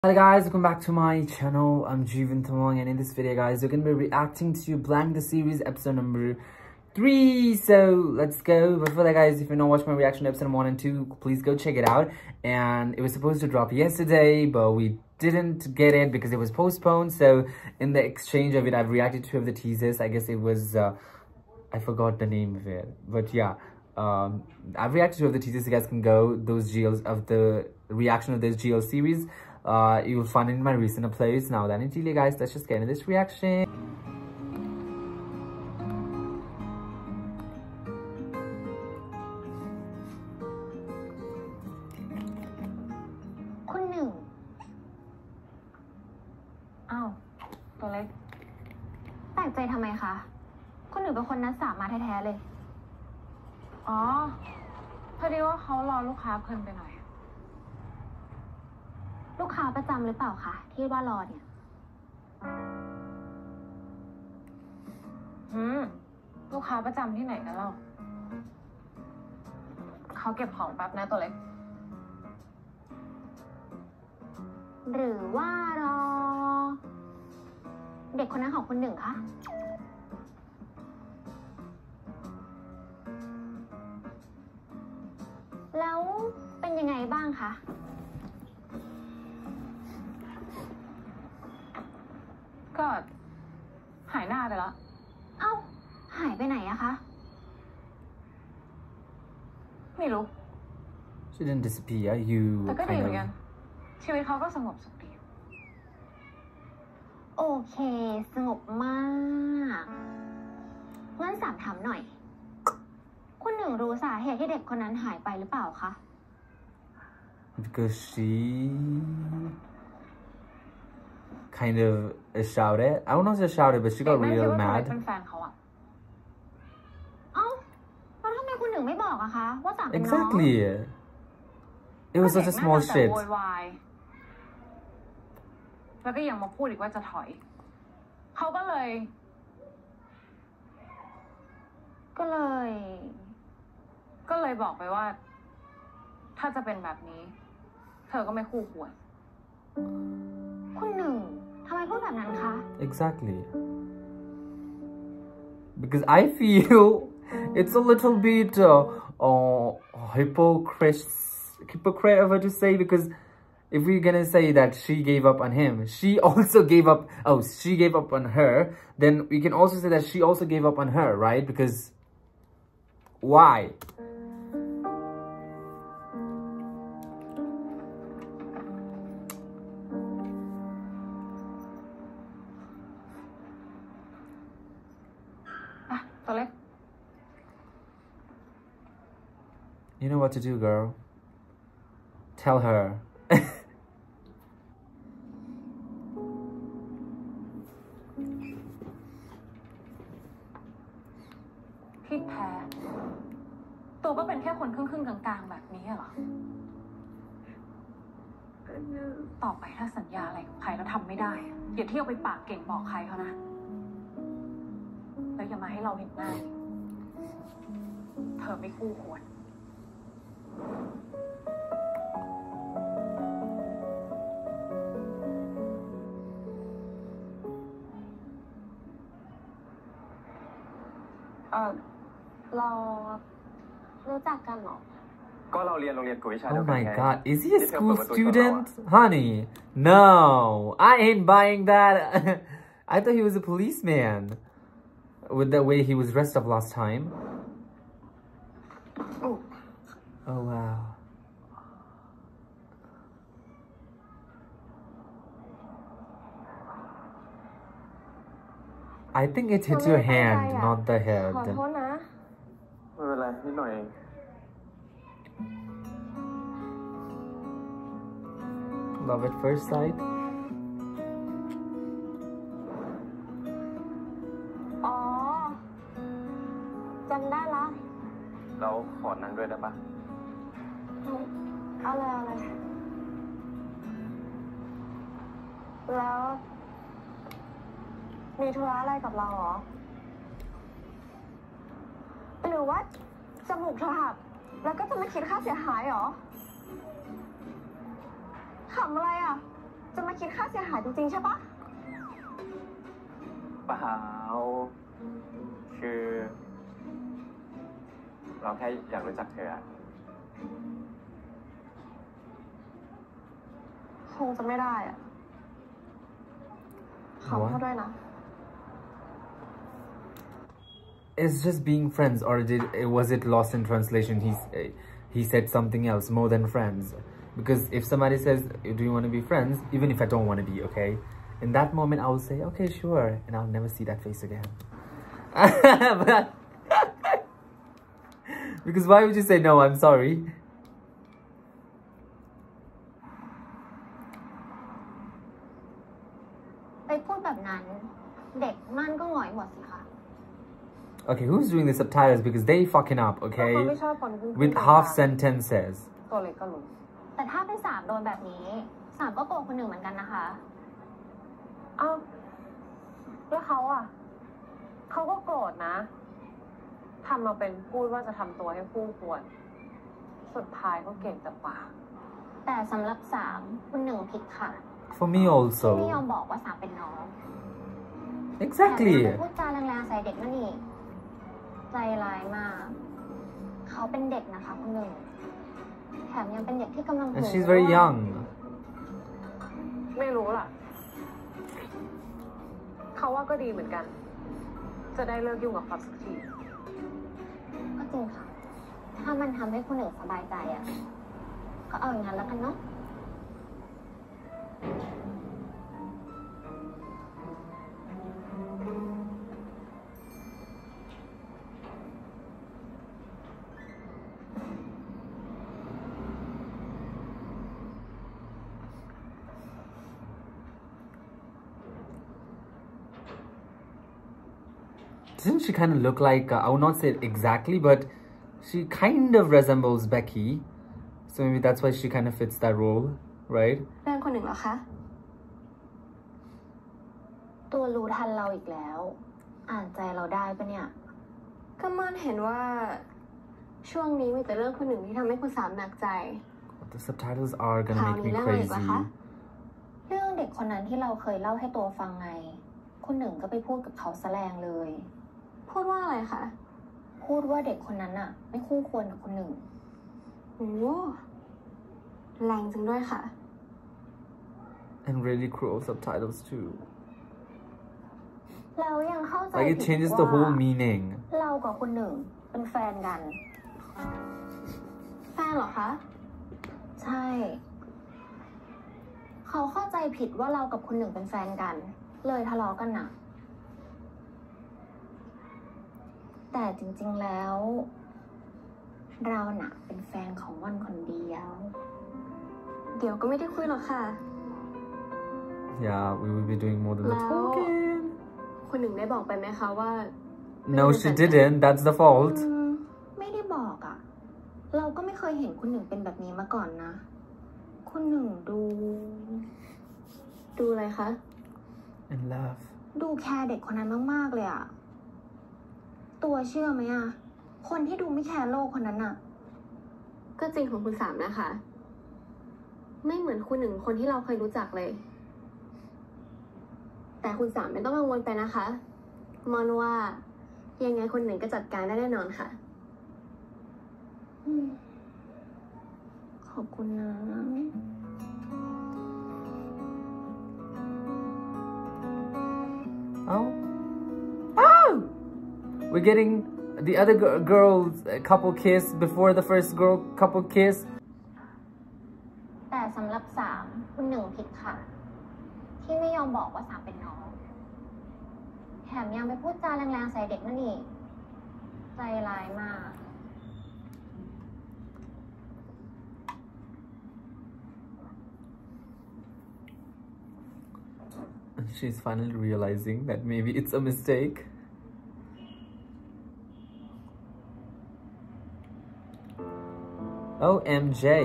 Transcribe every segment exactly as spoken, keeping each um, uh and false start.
Hi guys, welcome back to my channel. I'm Jeevan Thamong, and in this video guys we're going to be reacting to Blank the Series episode number three. So let's go. Before that guys, if you're not watching my reaction to episode one and two, please go check it out. And it was supposed to drop yesterday, but we didn't get it because it was postponed. So in the exchange of it, I've reacted to two of the teasers. I guess it was uh, I forgot the name of it, but yeah, um I've reacted to two of the teasers. You guys can go those G Ls of the reaction of this G L series. Uh, you will find it in my recent uploads. Now then, until you guys, let's just get into this reaction. คุณหนึ่งอ้าวตัวเล็กแปลกใจทำไมคะคุณหนึ่งเป็นคนนัดสามมาแท้ๆเลยอ๋อพอดีว่าเขารอลูกค้าเพลินไปหน่อยลูกค้าประจำหรือเปล่าคะที่ว่ารอเนี่ยอืมลูกค้าประจำที่ไหนกันเล่าเขาเก็บของแป๊บนะตัวเล็กหรือว่ารอเด็กคนนั้นของคุณหนึ่งคะแล้วเป็นยังไงบ้างคะก็หายหน้าไปแล้วเอ้าหายไปไหนอะคะไม่รู้ She didn't disappear. You แต่ก็ดีเหมือนกันชีวิตเขาก็สงบสุขดีโอเคสงบมากงั้นสามถามหน่อยคุณหนึ่งรู้สาเหตุที่เด็กคนนั้นหายไปหรือเปล่าคะ because she kind of shouted. I don't know if she shouted, but she got real mad. เป็นแฟนเขาอะเอ้าแล้วทำไมคุณหนึ่งไม่บอกอะคะว่าสามเป็นน้อง Exactly. It was such a small shit. แล้วก็ยังมาพูดอีกว่าจะถอยเขาก็เลยก็เลยก็เลยบอกไปว่าถ้าจะเป็นแบบนี้เธอก็ไม่คู่ควรคุณหนึ่งทำไมพูดแบบนั้นคะ Exactly. Because I feel it's a little bit uh, uh, hypocrite, hypocrite of her to say, because if we're gonna say that she gave up on him, she also gave up, oh, she gave up on her, then we can also say that she also gave up on her, right? Because why? You know what to do, girl. Tell her. พี่แพ้ตัวก็เป็นแค่คนครึ่งๆกลางๆแบบนี้เหรอต่อไปถ้าสัญญาอะไรกับใครแล้วทำไม่ได้อย่าเที่ยวไปปากเก่งบอกใครเขานะแล้วอย่ามาให้เราเห็นหน้าเธอไม่คู่ควรเออเรารู้จักกันเหรอก็เราเรียนโรงเรียนกวดวิชา Oh my god, is he a school student? Honey, no, I ain't buying that. I thought he was a policeman with the way he was dressed up last time. Oh, oh wow. I think it hit your hand, not the head. ขอโทษนะไม่เป็นไรนิดหน่อยเอง Love at first sight. อ๋อจำได้ละเราขอนั่งด้วยได้ปะเอาเลยเอาเลยแล้วมีธุระอะไรกับเราเหรอหรือว่าจมูกเธอหักแล้วก็จะมาคิดค่าเสียหายเหรอขำอะไรอ่ะจะมาคิดค่าเสียหายจริงๆใช่ปะเปล่าคือ เราแค่อยากรู้จักเธออะคงจะไม่ได้อะขอโทษด้วยนะ It's just being friends, or did was it lost in translation? He he said something else more than friends. Because if somebody says, "Do you want to be friends?" Even if I don't want to be, okay, in that moment I will say, "Okay, sure," and I'll never see that face again. But because why would you say no? I'm sorry. ไปพูดแบบนั้นเด็กมันก็หงอยหมดสิคะ Okay, who's doing the subtitles? Because they fucking up, okay? With half sentences. ตัวเล็กก็รู้แต่ถ้าเป็นสามโดนแบบนี้สามก็โกรธคนหนึ่งเหมือนกันนะคะอ้าวแล้วเขาอ่ะเขาก็โกรธนะทำมาเป็นพูดว่าจะทำตัวให้คู่ควรสุดท้ายก็เก่งแต่ปากแต่สำหรับสามคนหนึ่งผิดค่ะ For me ที่ไม่ยอม also. บอกว่าสามเป็นน้อง Exactly. แต่พูดจาแรงๆใส่เด็กนั่นนี่ใจร้ายมากเขาเป็นเด็กนะคะคนหนึ่งแถมยังเป็นเด็กที่กำลัง And she's very young. ไม่รู้ล่ะเขาว่าก็ดีเหมือนกันจะได้เลิกยุ่งกับเขาสักทีก็จริงค่ะถ้ามันทำให้คนหนึ่งสบายใจอ่ะก็เอาอย่างนั้นแล้วกันเนาะ Doesn't she kind of look like, uh, I would not say exactly, but she kind of resembles Becky. So maybe that's why she kind of fits that role, right? เรื่องคนหนึ่งเหรอคะตัวรู้ทันเราอีกแล้วอ่านใจเราได้ปะเนี่ยก็มันเห็นว่าช่วงนี้มีแต่เรื่องคนหนึ่งที่ทำให้คุณสามหนักใจ The subtitles are gonna make me crazy. เรื่องเด็กคนนั้นที่เราเคยเล่าให้ตัวฟังไงคุณหนึ่งก็ไปพูดกับเขาแสลงเลยพูดว่าอะไรคะพูดว่าเด็กคนนั้นอะไม่คู่ควรกับคนหนึ่งโอ้แรงจังด้วยค่ะ And really cruel subtitles too. เรายังเข้าใจ Like it changes the whole meaning. เรากับคนหนึ่งเป็นแฟนกันแฟนเหรอคะใช่เขาเข้าใจผิดว่าเรากับคนหนึ่งเป็นแฟนกันเลยทะเลาะกันนะแต่จริงๆแล้วเราน่ะเป็นแฟนของวันคนเดียวเดี๋ยวก็ไม่ได้คุยหรอกค่ะ Yeah, we will be doing more than the talking. คนหนึ่งได้บอกไปไหมคะว่า No, she didn't. That's the fault. ไม่ได้บอกอ่ะเราก็ไม่เคยเห็นคุณหนึ่งเป็นแบบนี้มาก่อนนะคุณหนึ่งดูดูอะไรคะ In love. ดูแคร์เด็กคนนั้นมากๆเลยอะตัวเชื่อไหมอะคนที่ดูไม่แคร์โลกคนนั้นอะก็จริงของคุณสามนะคะไม่เหมือนคุณหนึ่งคนที่เราเคยรู้จักเลยแต่คุณสามไม่ต้องกังวลไปนะคะมอนว่ายังไงคนหนึ่งก็จัดการได้แน่นอนค่ะขอบคุณนะ Oh. Oh! We're getting the other girls a couple kiss before the first girl couple kiss. แต่สำหรับสามคุณหนึ่งผิดค่ะที่ไม่ยอมบอกว่าสามเป็นน้องแถมยังไปพูดจาแรงๆใส่เด็กนั่นอีกใจร้ายมาก She's finally realizing that maybe it's a mistake. O M G.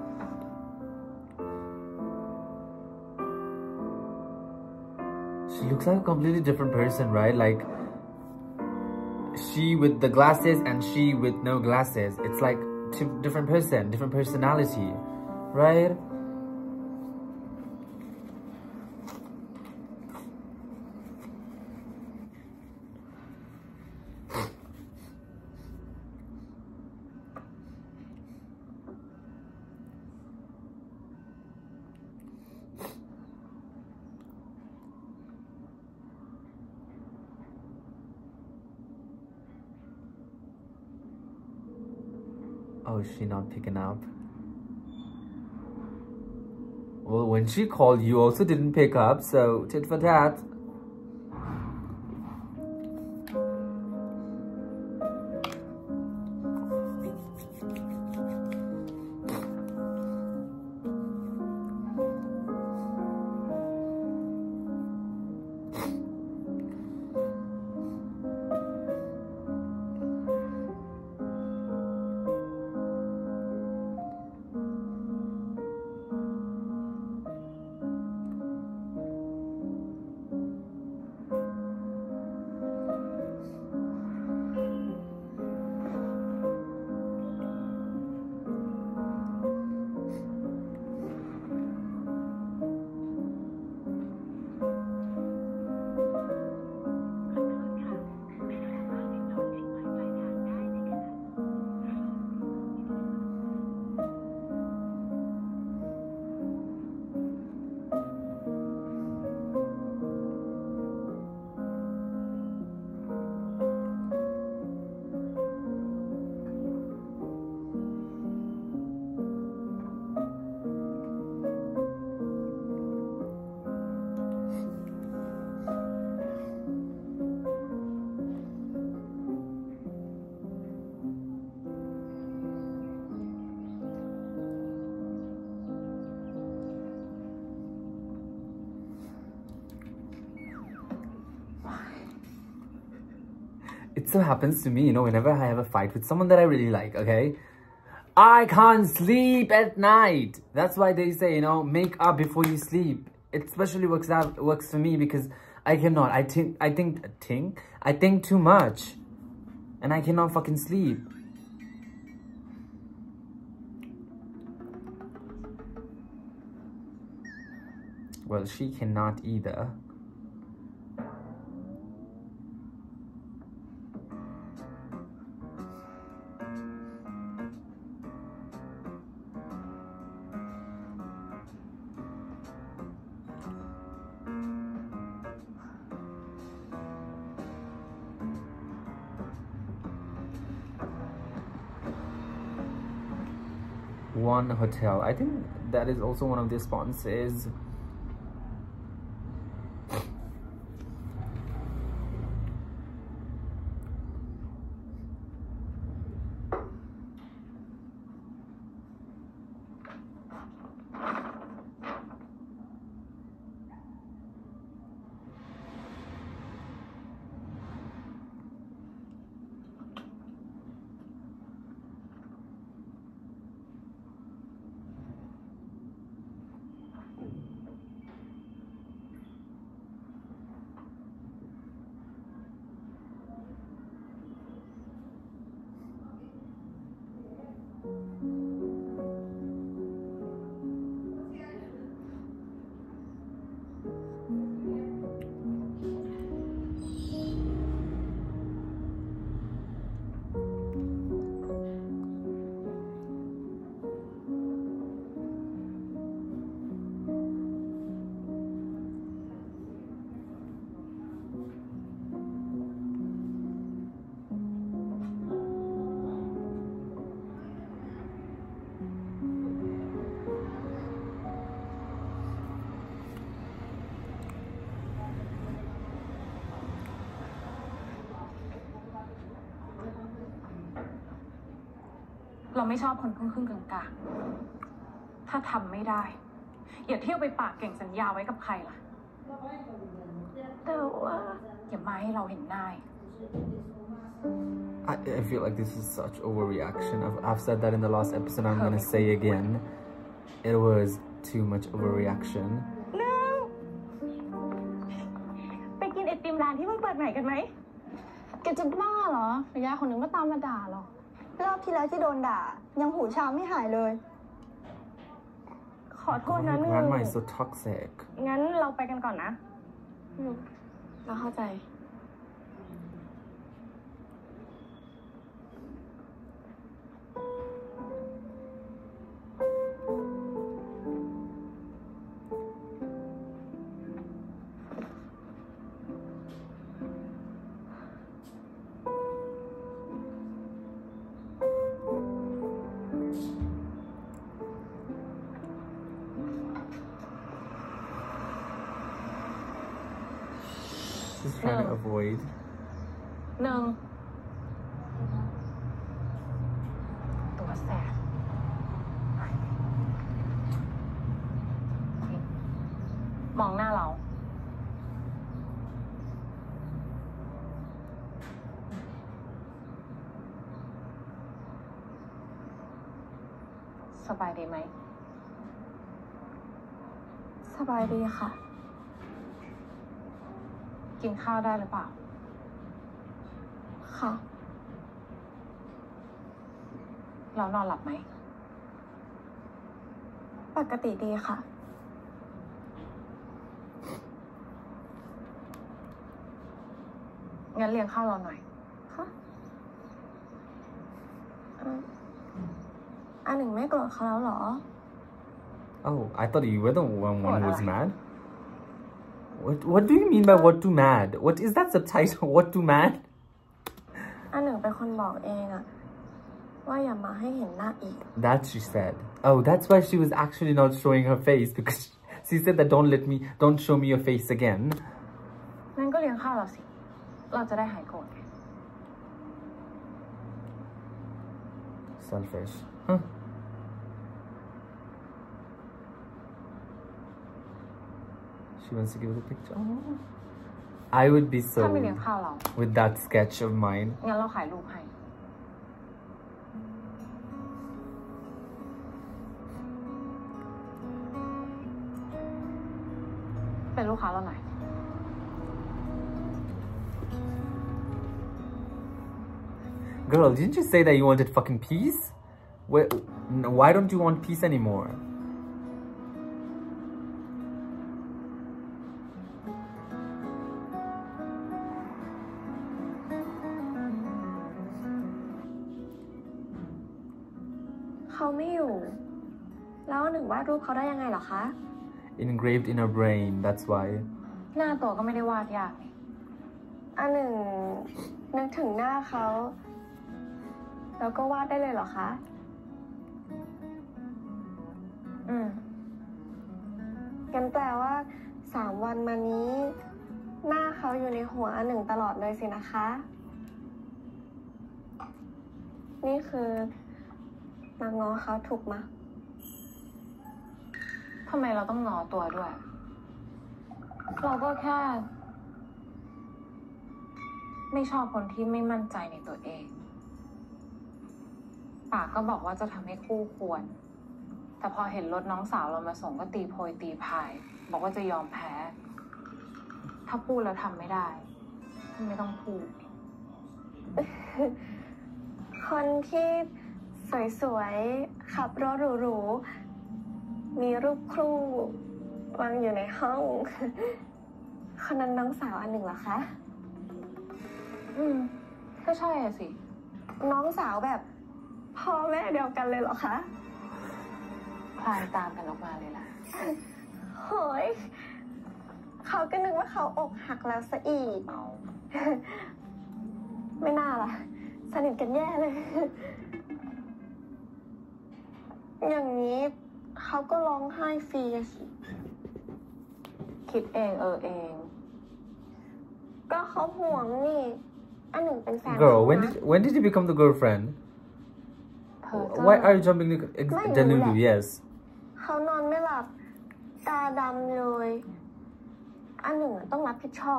She looks like a completely different person, right? Like she with the glasses and she with no glasses. It's like two different person, different personality, right? Oh, is she not picking up? Well, when she called, you also didn't pick up, so tit for tat. It so happens to me, you know, whenever I have a fight with someone that I really like, okay? I can't sleep at night. That's why they say, you know, make up before you sleep. It especially works out works for me because I cannot. I think I think think I think too much. And I cannot fucking sleep. Well, she cannot either. One Hotel. I think that is also one of the sponsors. เราไม่ชอบคนครึ่งๆกลางๆถ้าทำไม่ได้อย่าเที่ยวไปปากเก่งสัญญาไว้กับใครล่ะแต่ว่าอย่ามาให้เราเห็นหน้า I, I feel like this is such overreaction. I've, I've said that in the last episode. I'm gonna say again. It was too much overreaction. No. แกจะบ้าเหรอระยะคนหนึ่งก็ตามมาด่าหรอรอบที่แล้วที่โดนด่ายังหูชาไม่หายเลยขอโทษนะหนึ่ง Grandma is so toxic งั้นเราไปกันก่อนนะเราเข้าใจ She's trying to avoid. หนึ่งตัวแสบมองหน้าเราสบายดีไหมสบายดีค่ะกินข้าวได้หรือเปล่าค่ะเรานอนหลับไหมปกติดีค่ะงั้นเลี้ยงข้าวเราหน่อยค่ะอันหนึ่งไม่โกรธเขาแล้วหรอ Oh, I thought you were the one who was mad. What What do you mean by what too mad? What is that subtitle? What too mad? อันหนึ่งเป็นคนบอกเองอะว่าอย่ามาให้เห็นหน้าอีก That she said. Oh, that's why she was actually not showing her face because she said that don't let me, don't show me your face again. งั้นก็เลี้ยงข้าวเราสิเราจะได้หายโกรธ Selfish. Huh? She wants to give the picture. Oh. I would be so with that sketch of mine. งั้นเราขายรูปให้เป็นลูกค้าเราหน่อย Girl, didn't you say that you wanted fucking peace? Where, why don't you want peace anymore? Engraved in her brain, that's why. หน้าตัวก็ไม่ได้วาดยากอันหนึ่งนึกถึงหน้าเขาแล้วก็วาดได้เลยเหรอคะอืมงั้นแปลว่าสามวันมานี้หน้าเขาอยู่ในหัวอันหนึ่งตลอดเลยสินะคะนี่คือมาง้อเขาถูกมะทำไมเราต้องง้อตัวด้วยเราก็แค่ไม่ชอบคนที่ไม่มั่นใจในตัวเองปากก็บอกว่าจะทำให้คู่ควรแต่พอเห็นรถน้องสาวเรามาส่งก็ตีโพยตีพายบอกว่าจะยอมแพ้ถ้าพูดแล้วทำไม่ได้ไม่ต้องพูดคนที่สวยๆขับรถหรูๆมีรูปคู่วางอยู่ในห้องคนนั้นน้องสาวอันหนึ่งเหรอคะอืมก็ใช่อะสิน้องสาวแบบพ่อแม่เดียวกันเลยเหรอคะคลานตามกันออกมาเลยล่ะโหยเขาก็นึกว่าเขาอกหักแล้วซะอีกไม่น่าล่ะสนิทกันแย่เลยอย่างนี้เขาก็ร้องไห้ฟรีสิคิดเองเออเองก็เขาห่วงนี่อันหนึ่งเป็นแฟน Girl, when did when did you become the girlfriend? Why are you jumping to Delulu? Yes. เขานอนไม่หลับตาดำเลยอันหนึ่งต้องรับผิดชอบ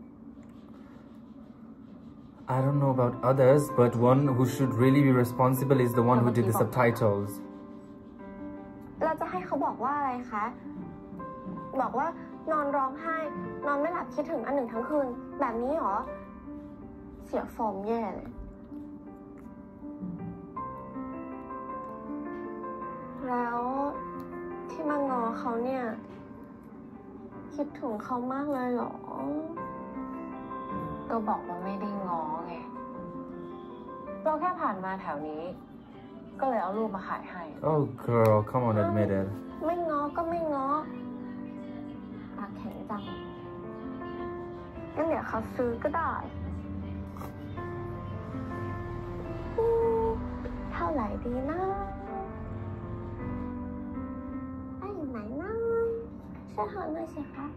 I don't know about others, but one who should really be responsible is the one who did the subtitles. เราจะให้เขาบอกว่าอะไรคะบอกว่านอนร้องไห้นอนไม่หลับคิดถึงอันหนึ่งทั้งคืนแบบนี้หรอเสีสียฟอร์มแย่เลยแล้วที่มางอเขาเนี่ยคิดถึงเขามากเลยเหรอก็บอกว่าไม่ได้ง้อไงเราแค่ผ่านมาแถวนี้ก็เลยเอารูปมาขายให้ Oh girl, come on, admit it. ไม่ง้อก็ไม่ง้อปากแข็งจังงั้นเดี๋ยวเขาซื้อก็ได้เท่าไหร่ดีนะไอ้อยู่ไหนนะช่วยหาหน่อยสิคะ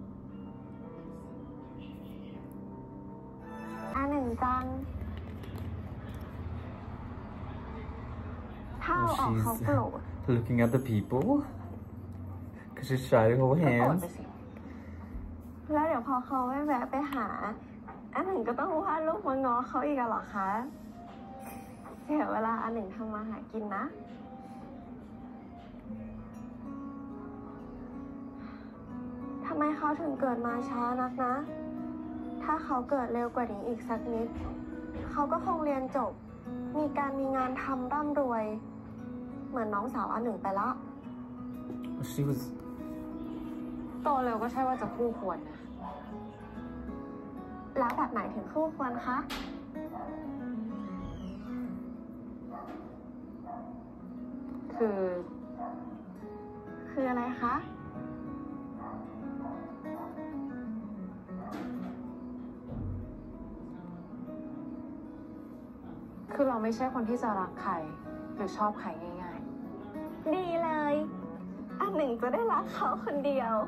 อันหนึ่งจังถ้าเอาออกเขาโกรธ Looking at the people because she's trying to hold ก็โกรธ hands. ไปสิแล้วเดี๋ยวพอเขาแวะไปหาอันหนึ่งก็ต้องวาดรูปมาง้อเขาอีกเหรอคะเดี๋ยวเวลาอันหนึ่งทำมาหากินนะทำไมเขาถึงเกิดมาช้านักนะถ้าเขาเกิดเร็วกว่านี้อีกสักนิดเขาก็คงเรียนจบมีการมีงานทำร่ำรวยเหมือนน้องสาวอันหนึ่งไปละ She was โตเร็วก็ใช่ว่าจะคู่ควรนะแล้วแบบไหนถึงคู่ควรคะคือคืออะไรคะคือเราไม่ใช่คนที่จะรักใครหรือชอบใครง่ายๆดีเลย อันหนึ่งจะได้รักเขาคนเดียว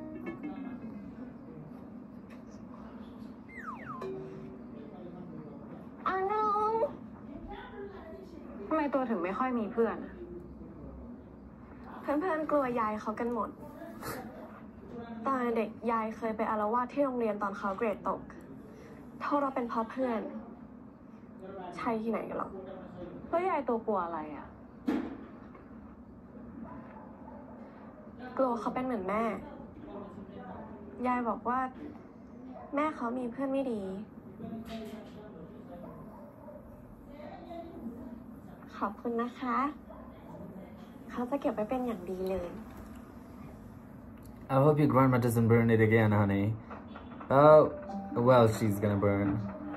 อันหนึ่งทำไมตัวถึงไม่ค่อยมีเพื่อนอะเพื่อนๆกลัวยายเขากันหมด ตอนเด็กยายเคยไปอาละวาดที่โรงเรียนตอนเขาเกรดตกโทษเราเป็นเพราะเพื่อน ใช่ที่ไหนกันหรอแล้วยายตัวกลัวอะไรอ่ะกลัวเขาเป็นเหมือนแม่ ยายบอกว่า แม่เขามีเพื่อนไม่ดี ขอบคุณนะคะ เขาจะเก็บไว้เป็นอย่างดีเลย I hope your grandma doesn't burn it again, honey. Oh, well, she's gonna burn.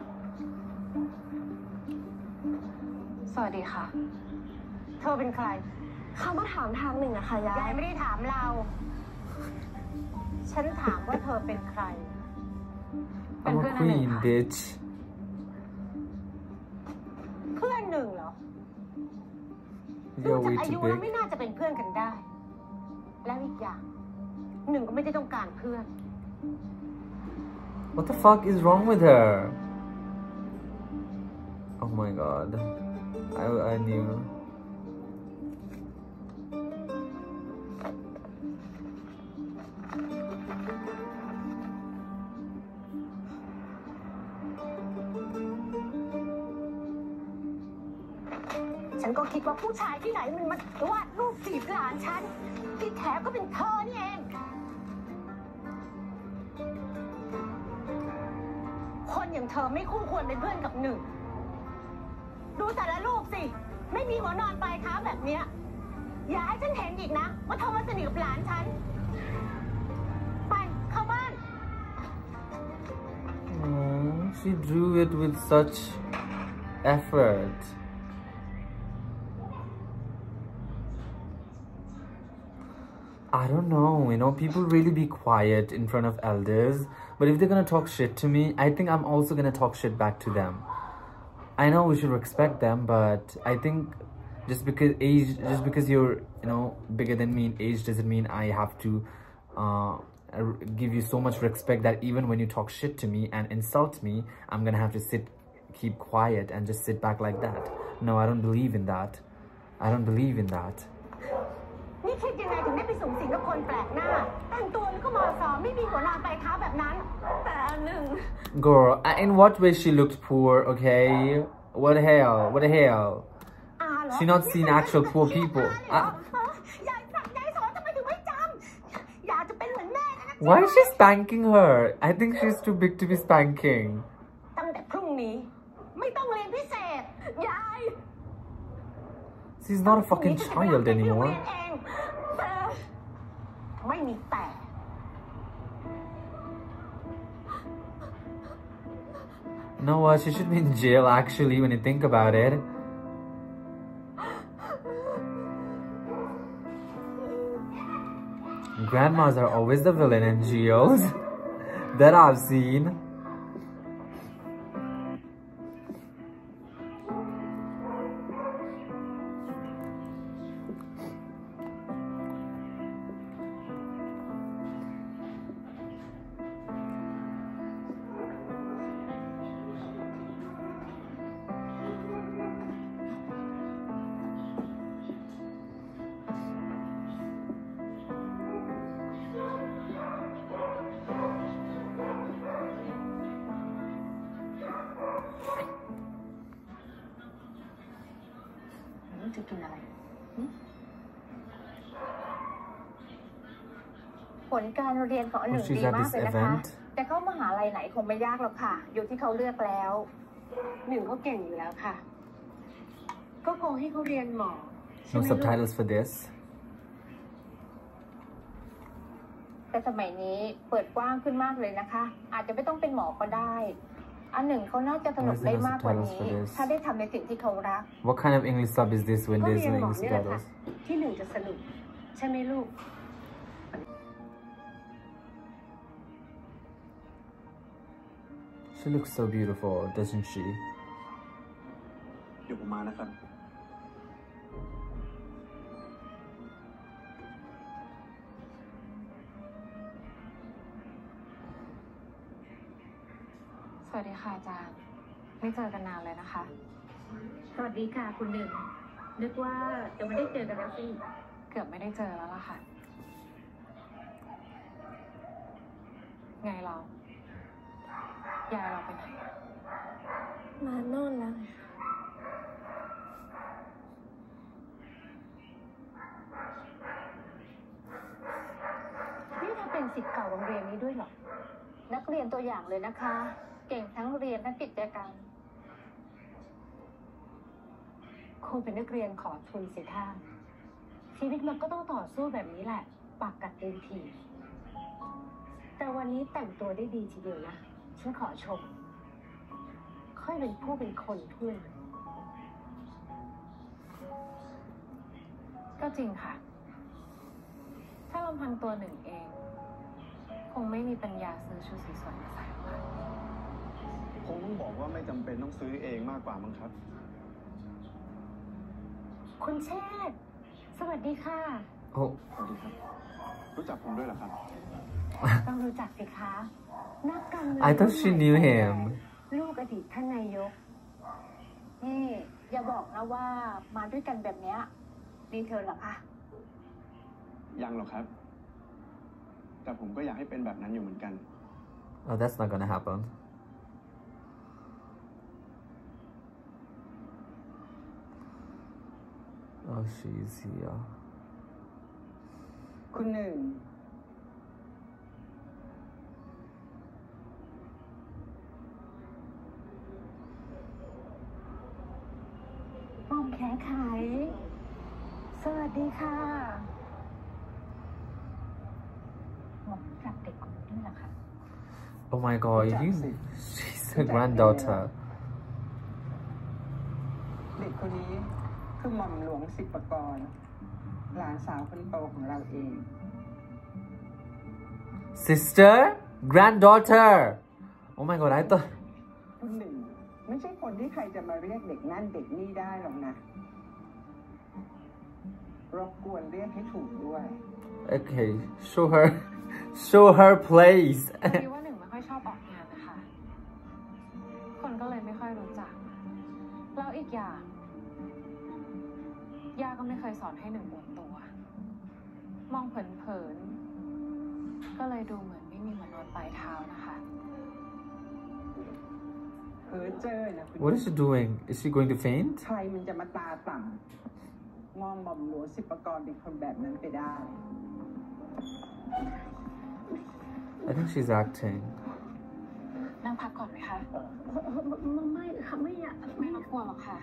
สวัสดีค่ะ เธอเป็นใครเขามาถามทางหนึ่งอะค่ะยายยายไม่ได้ถามเรา ฉันถามว่าเธอเป็นใคร เป็น I'm เพื่อ a นอันหนึ่ง queen, ค่ะ bitch. เพื่อนหนึ่งเหรอ ดู You're จาก way อายุ too แล้ว big. ไม่น่าจะเป็นเพื่อนกันได้ แล้วอีกอย่าง หนึ่งก็ไม่ได้ต้องการเพื่อน What the fuck is wrong with her? Oh my god. I, I knew. ฉันก็คิดว่าผู้ชายที่ไหนมันมาวาดรูปจีบหลานฉัน ที่แท้ก็เป็นเธอนี่เอง คนอย่างเธอไม่คู่ควรเป็นเพื่อนกับหนึ่ง ดูแต่ละรูปสิ ไม่มีหัวนอนปลายเท้าแบบเนี้ย อย่าให้ฉันเห็นอีกนะ ว่าเธอมาสนิทกับหลานฉัน ไปเข้าบ้าน Oh, she drew it with such effort. I don't know, you know, people really be quiet in front of elders, but if they're gonna talk shit to me, I think I'm also gonna talk shit back to them. I know we should respect them, but I think just because age, just because you're, you know, bigger than me in age doesn't mean I have to uh, give you so much respect that even when you talk shit to me and insult me, I'm gonna have to sit, keep quiet and just sit back like that. No, I don't believe in that. I don't believe in that. นี่คิดยังไงถึงได้ไปสูงสิงกับคนแปลกหน้า แต่งตัวแล้วก็มอสอไม่มีหัวนอนปลายเท้าแบบนั้นแต่อันหนึ่ง Girl, in what way she looked poor, okay? What the hell? What the hell? อาเหรอ She not seen actual poor people. อา Uh, ยายสั่งยายสอนทำไมถึงไม่จำอยากจะเป็นเหมือนแม่นะ why is she spanking her? I think she's too big to be spanking. ตั้งงแต่พรุ่งนี้ไม่ต้องเรียนพิเศษยาย She's not a fucking child anymore. ไม่มีแต่ You know what? She should be in jail actually when you think about it. Grandmas are always the villain in jails that I've seen. จะกินอะไรผลการเรียนของอันหนึ่งดีมากเลยนะคะแต่เข้ามหาลัยไหนคงไม่ยากหรอกค่ะอยู่ที่เขาเลือกแล้วหนึ่งเขาเก่งอยู่แล้วค่ะก็คงให้เขาเรียนหมอ No subtitles for this. แต่สมัยนี้เปิดกว้างขึ้นมากเลยนะคะอาจจะไม่ต้องเป็นหมอก็ได้อันหนึ่งเขาน่าจะสนุกได้มากกว่านี้ถ้าได้ทำในสิ่งที่เขารัก What kind of English sub is this when there's no English subtitles? ที่หนึ่งจะสนุกใช่ไหมลูก She looks so beautiful, doesn't she? เดี๋ยวผมมานะครับสวัสดีค่ะอาจารย์ไม่เจอกันนานเลยนะคะสวัสดีค่ะคุณหนึ่งนึกว่าจะไม่ได้เจอกันแล้วสิเกือบไม่ได้เจอแล้วล่ะค่ะไงเรายายเราไปไหนมาโน่นแล้วนี่เธอเป็นศิษย์เก่าโรงเรียนนี้ด้วยเหรอนักเรียนตัวอย่างเลยนะคะเก่งทั้งเรียนทั้งกิจกรรมคงเป็นนักเรียนขอทุนเสียท่าชีวิตมันก็ต้องต่อสู้แบบนี้แหละปากกัดเต็มทีแต่วันนี้แต่งตัวได้ดีทีเดียวนะฉันขอชมค่อยเป็นผู้เป็นคนเพื่อนก็จริงค่ะถ้าลำพังตัวหนึ่งเองคงไม่มีปัญญาซื้อชุดสีสวยมาใส่หรอกคงต้องบอกว่าไม่จำเป็นต้องซื้อเองมากกว่ามั้งครับคุณเชษฐ์สวัสดีค่ะโอ้สวัสดีครับรู้จักผมด้วยเหรอครับต้องรู้จักสิคะนักการเมือง I thought she knew him ลูกอดีตท่านนายกนี่อย่าบอกนะว่ามาด้วยกันแบบเนี้ยนี่เธอเหรอคะยังหรอกครับแต่ผมก็อยากให้เป็นแบบนั้นอยู่เหมือนกัน Oh, that's not gonna happen. Oh, she's here. คุณหนึ่งป้อมแขไขสวัสดีค่ะหมอจับเด็กคนนี้ด้วยเหรอคะ Oh my god, you, she's a granddaughter. เด็กคนนี้คือหม่อมหลวงศิปกรหลานสาวคนโตของเราเอง Sister? Granddaughter? Oh my god, I thought... คุณหนึ่งไม่ใช่คนที่ใครจะมาเรียกเด็กนั่นเด็กนี่ได้หรอกนะรบกวนเรียกให้ถูกด้วย Okay, show her, show her place. คิดว่าหนึ่งไม่ค่อยชอบออกงานนะคะคนก็เลยไม่ค่อยรู้จักแล้วอีกอย่างย่าก็ไม่เคยสอนให้หนึ่งอวดตัวมองเผินๆก็เลยดูเหมือนไม่มีหัวนอนปลายเท้านะคะเออเจอนะคุณ What is she doing? Is she going to faint? ใครมันจะมาตาต่ำมองหม่อมหลวงศิปกรเป็นคนแบบนั้นไปได้ I think she's acting. นั่งพักก่อนไหมคะไม่ค่ะไม่อยากไม่รบกวนหรอกค่ะ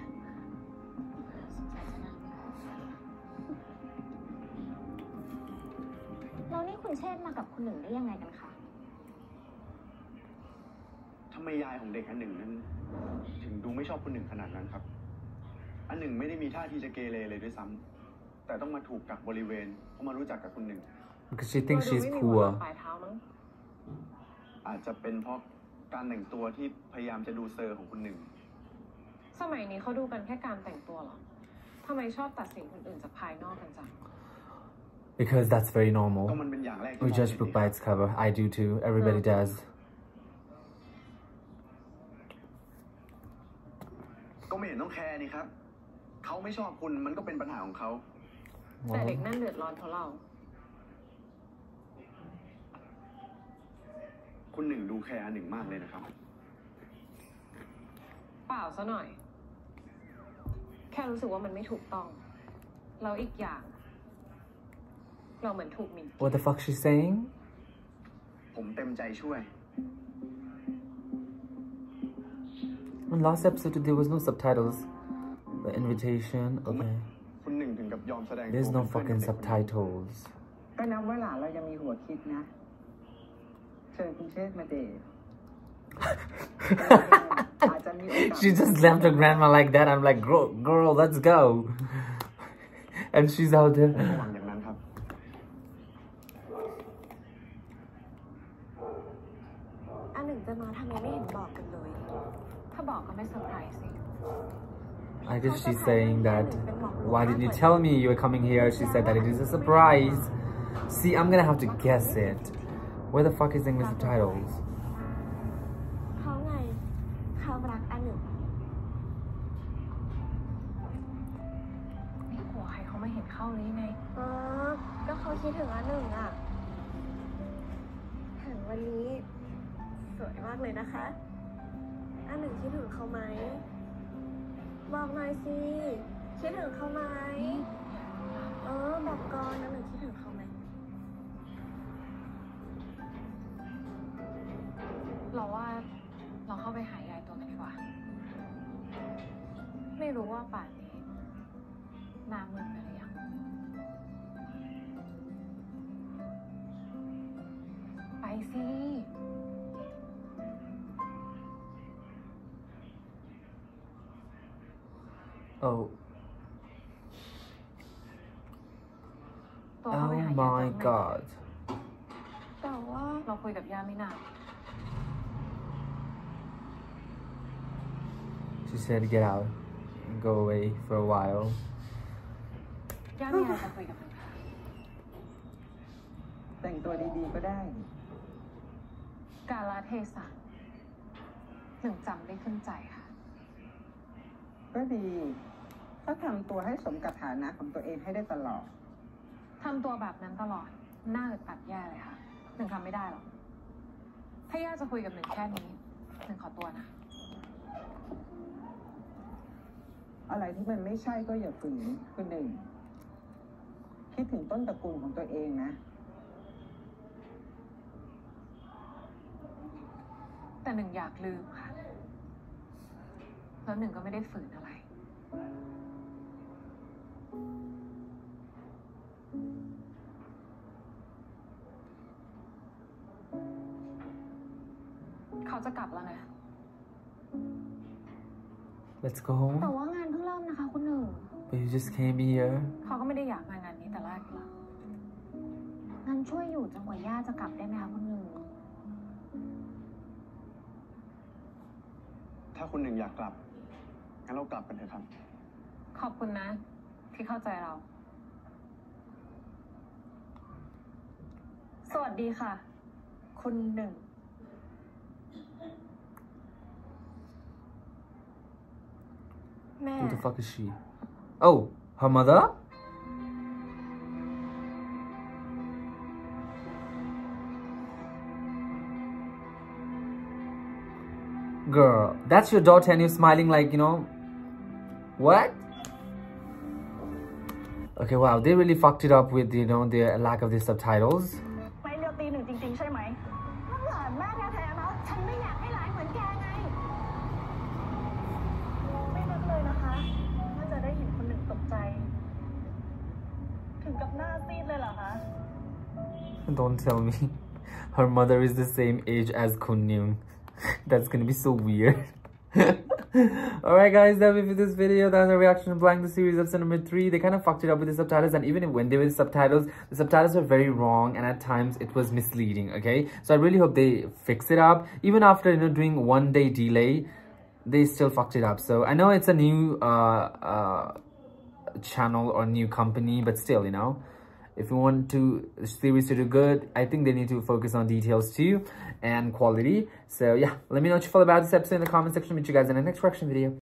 แล้วนี่คุณเชษฐ์มากับคุณหนึ่งได้ยังไงกันคะทำไมยายของเด็กอันหนึ่งนั้นถึงดูไม่ชอบคนหนึ่งขนาดนั้นครับอันหนึ่งไม่ได้มีท่าทีจะเกเรเลยด้วยซ้ำแต่ต้องมาถูกกักบริเวณเพราะมารู้จักกับคนหนึ่ง because she thinks she's poor อาจจะเป็นเพราะการแต่งตัวที่พยายามจะดูเซอร์ของคนหนึ่งสมัยนี้เขาดูกันแค่การแต่งตัวหรอทำไมชอบตัดสินคนอื่นจากภายนอกกันจัง because that's very normal ก็มันเป็นอย่างแรก we judge book by its cover I do too everybody does ก็ไม่เห็นต้องแคร์นี่ครับเขาไม่ชอบคุณมันก็เป็นปัญหาของเขาแต่เด็กนั่นเดือดร้อนเพราะเราคุณหนึ่งดูแคร์อันหนึ่งมากเลยนะครับเปล่าซะหน่อยแค่รู้สึกว่ามันไม่ถูกต้องแล้วอีกอย่างเราเหมือนถูกหมิ่น What the fuck she's saying ผมเต็มใจช่วย In last episode there was no subtitles the invitation okay คุณหนึ่งถึงกับยอมแสดง there's no fucking subtitles ก็นับว่าหลานเรายังมีหัวคิดนะเชิญคุณเชษฐ์มาเดท She just slammed her grandma like that. I'm like, girl, girl, let's go. And she's out there. หวังอย่างนั้นครับอันหนึ่งจะมาทำไมไม่เห็นบอกกันเลยถ้าบอกก็ไม่เซอร์ไพรส์สิ I guess she's saying that why didn't you tell me you were coming here? She said that it is a surprise. See, I'm gonna have to guess it. Where the fuck is the English subtitles? เขาไงเขารักอันหนึ่งนี่หัวใครเขาไม่เห็นเข้าเลยไงอ๋อก็เขาคิดถึงอันหนึ่งอ่ะถึงวันนี้สวยมากเลยนะคะอันหนึ่งคิดถึงเขาไหมบอกหน่อยสิคิดถึงเขาไหมเออบอกก่อนอันหนึ่งคิดถึงเขาไหมเราว่าเราเข้าไปหายายตัวกันดีกว่าไม่รู้ว่าป่านนี้น้ำมึนไปหรือยังไปสิ Oh. Oh my god. แต่ว่าเราคุยกับย่าไม่นาน She said get out and go away for a while. ย่ามีอะไรจะคุยกับหนูค่ะแต่งตัวดีๆก็ได้กาลเทศะหนึ่งจำได้ขึ้นใจค่ะก็ดีก็ทำตัวให้สมกับฐานะของตัวเองให้ได้ตลอดทำตัวแบบนั้นตลอดน่าอึดอัดแย่เลยค่ะหนึ่งทำไม่ได้หรอกถ้าย่าจะคุยกับหนึ่งแค่นี้หนึ่งขอตัวนะอะไรที่มันไม่ใช่ก็อย่าฝืนคุณหนึ่งคิดถึงต้นตระกูลของตัวเองนะแต่หนึ่งอยากลืมค่ะแล้วหนึ่งก็ไม่ได้ฝืนอะไรเขาจะกลับแล้วนะ Let's go home แต่ว่างานเพิ่งเริ่มนะคะคุณหนึ่ง But you just came here เขาก็ไม่ได้อยากมางานนี้แต่แรกหรอกงั้นช่วยอยู่จนกว่าย่าจะกลับได้ไหมคะคุณหนึ่งถ้าคุณหนึ่งอยากกลับงั้นเรากลับกันเถอะครับขอบคุณนะที่เข้าใจเราสวัสดีค่ะคุณหนึ่งแม่ Who the fuck is she? Oh, her mother? Girl, that's your daughter and you're smiling like, you know, what? Okay, wow, they really fucked it up with, you know, the lack of the subtitles. ไม่เลือกตีหนึ่งจริงๆใช่ไหมหลานแม่แท้ๆนะฉันไม่อยากให้หลานหน้าซีดเลยเหรอคะ Don't tell me her mother is the same age as Kun Young. That's gonna be so weird. Alright guys, that'll be for this video. That's our reaction to Blank the Series episode number three. They kind of fucked it up with the subtitles, and even when they were the subtitles, the subtitles were very wrong, and at times it was misleading, okay? So I really hope they fix it up. Even after, you know, doing one day delay, they still fucked it up. So I know it's a new uh, uh, channel or new company, but still, you know, if you want to the series to do good, I think they need to focus on details too and quality. So yeah, let me know what you feel about this episode in the comment section. Meet you guys in the next reaction video.